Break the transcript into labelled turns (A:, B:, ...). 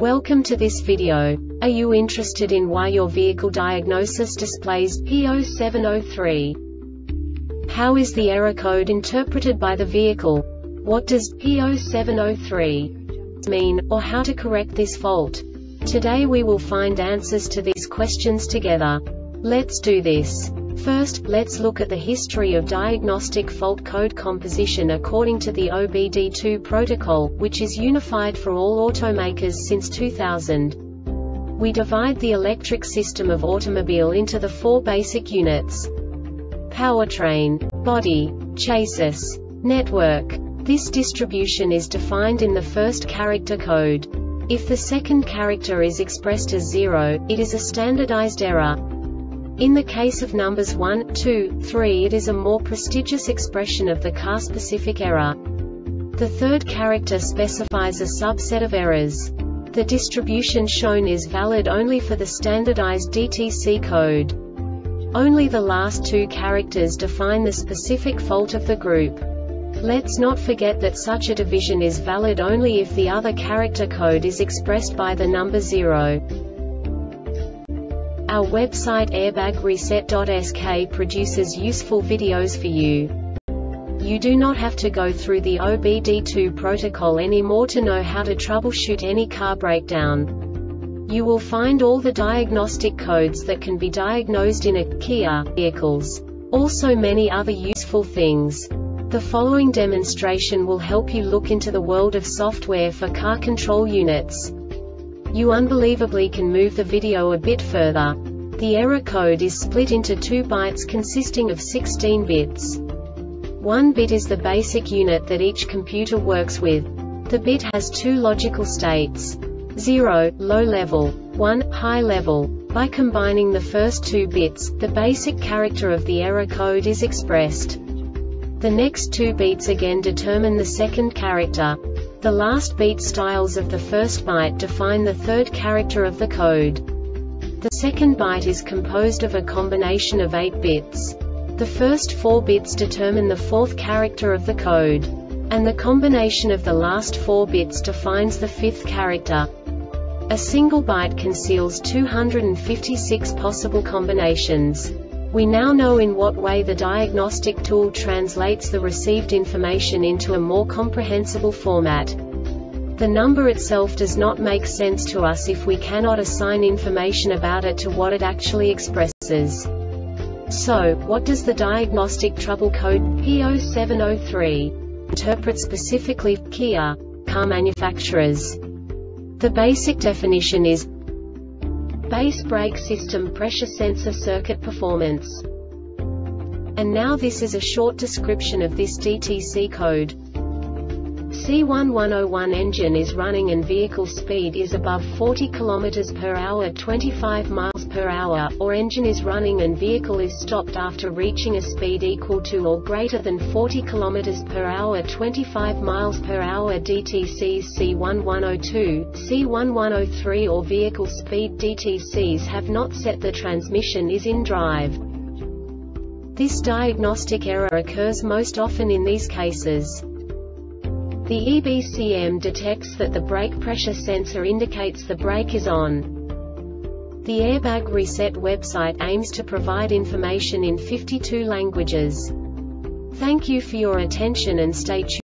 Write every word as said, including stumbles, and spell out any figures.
A: Welcome to this video. Are you interested in why your vehicle diagnosis displays P zero seven zero three? How is the error code interpreted by the vehicle? What does P zero seven zero three mean, or how to correct this fault? Today we will find answers to these questions together. Let's do this. First, let's look at the history of diagnostic fault code composition according to the O B D two protocol, which is unified for all automakers since two thousand. We divide the electric system of automobile into the four basic units: powertrain, body, chassis, network. This distribution is defined in the first character code. If the second character is expressed as zero, it is a standardized error. In the case of numbers one, two, three, it is a more prestigious expression of the car-specific error. The third character specifies a subset of errors. The distribution shown is valid only for the standardized D T C code. Only the last two characters define the specific fault of the group. Let's not forget that such a division is valid only if the other character code is expressed by the number zero. Our website airbag reset dot S K produces useful videos for you. You do not have to go through the O B D two protocol anymore to know how to troubleshoot any car breakdown. You will find all the diagnostic codes that can be diagnosed in a Kia vehicles. Also many other useful things. The following demonstration will help you look into the world of software for car control units. You unbelievably can move the video a bit further. The error code is split into two bytes consisting of sixteen bits. One bit is the basic unit that each computer works with. The bit has two logical states: zero, low level, one, high level. By combining the first two bits, the basic character of the error code is expressed. The next two beats again determine the second character. The last beat styles of the first byte define the third character of the code. The second byte is composed of a combination of eight bits. The first four bits determine the fourth character of the code. And the combination of the last four bits defines the fifth character. A single byte conceals two hundred fifty-six possible combinations. We now know in what way the diagnostic tool translates the received information into a more comprehensible format. The number itself does not make sense to us if we cannot assign information about it to what it actually expresses. So, what does the diagnostic trouble code P zero seven zero three interpret specifically for Kia car manufacturers? The basic definition is base brake system pressure sensor circuit performance. And now this is a short description of this D T C code. C one one zero one engine is running and vehicle speed is above forty kilometers per hour twenty-five miles per hour, or engine is running and vehicle is stopped after reaching a speed equal to or greater than forty kilometers per hour twenty-five miles per hour. D T Cs C one one zero two, C one one zero three or vehicle speed D T Cs have not set the transmission is in drive. This diagnostic error occurs most often in these cases. The E B C M detects that the brake pressure sensor indicates the brake is on. The Airbag Reset website aims to provide information in fifty-two languages. Thank you for your attention and stay tuned.